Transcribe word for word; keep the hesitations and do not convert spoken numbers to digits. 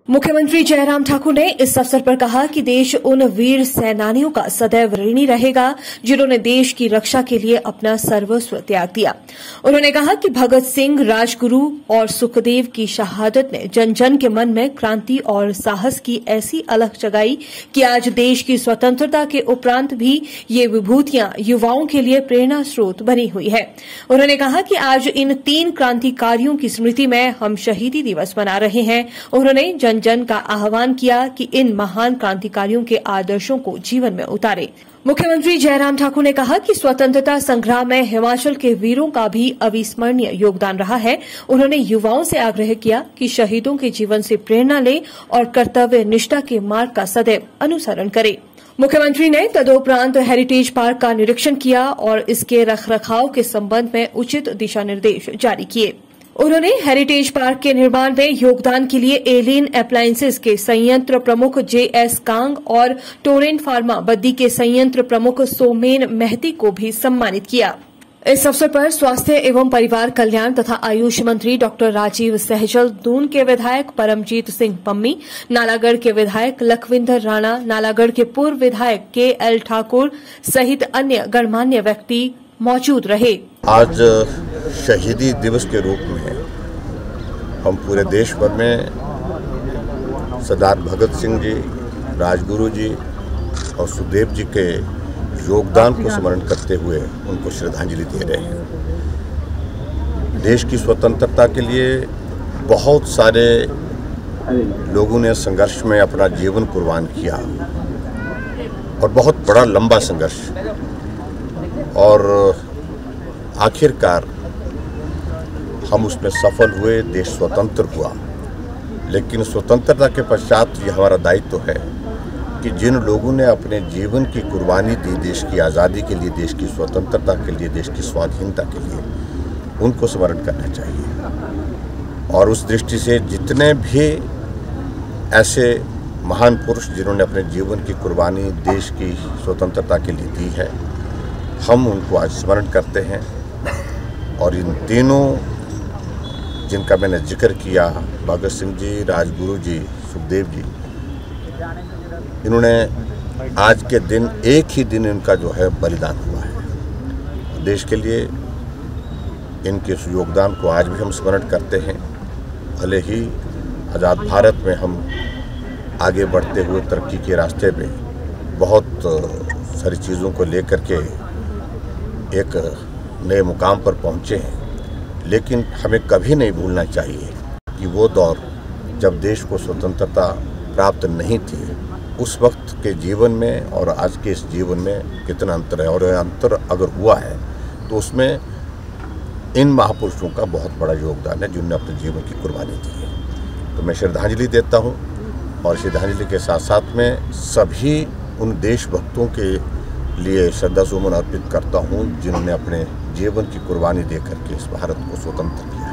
मुख्यमंत्री जयराम ठाकुर ने इस अवसर पर कहा कि देश उन वीर सेनानियों का सदैव ऋणी रहेगा जिन्होंने देश की रक्षा के लिए अपना सर्वस्व त्याग दिया। उन्होंने कहा कि भगत सिंह, राजगुरु और सुखदेव की शहादत ने जन जन के मन में क्रांति और साहस की ऐसी अलख जगाई कि आज देश की स्वतंत्रता के उपरांत भी ये विभूतियां युवाओं के लिए प्रेरणा स्रोत बनी हुई है। उन्होंने कहा कि आज इन तीन क्रांतिकारियों की स्मृति में हम शहीदी दिवस मना रहे हैं। उन्होंने जन जन का आह्वान किया कि इन महान क्रांतिकारियों के आदर्शों को जीवन में उतारे। मुख्यमंत्री जयराम ठाकुर ने कहा कि स्वतंत्रता संग्राम में हिमाचल के वीरों का भी अविस्मरणीय योगदान रहा है। उन्होंने युवाओं से आग्रह किया कि शहीदों के जीवन से प्रेरणा लें और कर्तव्य निष्ठा के मार्ग का सदैव अनुसरण करें। मुख्यमंत्री ने तदोपरांत हेरिटेज पार्क का निरीक्षण किया और इसके रखरखाव के संबंध में उचित दिशा निर्देश जारी किए। उन्होंने हेरिटेज पार्क के निर्माण में योगदान के लिए एलियन अप्लायंसेस के संयंत्र प्रमुख जे एस कांग और टोरेंट फार्मा बद्दी के संयंत्र प्रमुख सोमेन मेहती को भी सम्मानित किया। इस अवसर पर स्वास्थ्य एवं परिवार कल्याण तथा आयुष मंत्री डॉक्टर राजीव सहजल, दून के विधायक परमजीत सिंह पम्मी, नालागढ़ के विधायक लखविंदर राणा, नालागढ़ के पूर्व विधायक के एल ठाकुर सहित अन्य गणमान्य व्यक्ति मौजूद रहे। आज शहीदी दिवस के रूप में हम पूरे देश भर में सरदार भगत सिंह जी, राजगुरु जी और सुखदेव जी के योगदान को स्मरण करते हुए उनको श्रद्धांजलि दे रहे हैं। देश की स्वतंत्रता के लिए बहुत सारे लोगों ने संघर्ष में अपना जीवन कुर्बान किया और बहुत बड़ा लंबा संघर्ष, और आखिरकार हम उसमें सफल हुए, देश स्वतंत्र हुआ। लेकिन स्वतंत्रता के पश्चात ये हमारा दायित्व है कि जिन लोगों ने अपने जीवन की कुर्बानी दी देश की आज़ादी के लिए, देश की स्वतंत्रता के लिए, देश की स्वाधीनता के लिए, उनको स्मरण करना चाहिए। और उस दृष्टि से जितने भी ऐसे महान पुरुष जिन्होंने अपने जीवन की कुर्बानी देश की स्वतंत्रता के लिए दी है, हम उनको आज स्मरण करते हैं। और इन तीनों जिनका मैंने जिक्र किया, भगत सिंह जी, राजगुरु जी, सुखदेव जी, इन्होंने आज के दिन एक ही दिन इनका जो है बलिदान हुआ है देश के लिए। इनके इस योगदान को आज भी हम स्मरण करते हैं। भले ही आज़ाद भारत में हम आगे बढ़ते हुए तरक्की के रास्ते में बहुत सारी चीज़ों को लेकर के एक नए मुकाम पर पहुंचे हैं, लेकिन हमें कभी नहीं भूलना चाहिए कि वो दौर जब देश को स्वतंत्रता प्राप्त नहीं थी, उस वक्त के जीवन में और आज के इस जीवन में कितना अंतर है। और अंतर अगर हुआ है तो उसमें इन महापुरुषों का बहुत बड़ा योगदान है जिन्होंने अपने जीवन की कुर्बानी दी है। तो मैं श्रद्धांजलि देता हूँ और श्रद्धांजलि के साथ साथ में सभी उन देशभक्तों के लिए श्रद्धा सुमन अर्पित करता हूँ जिन्होंने अपने जीवन की कुर्बानी देकर के इस भारत को स्वतंत्र किया।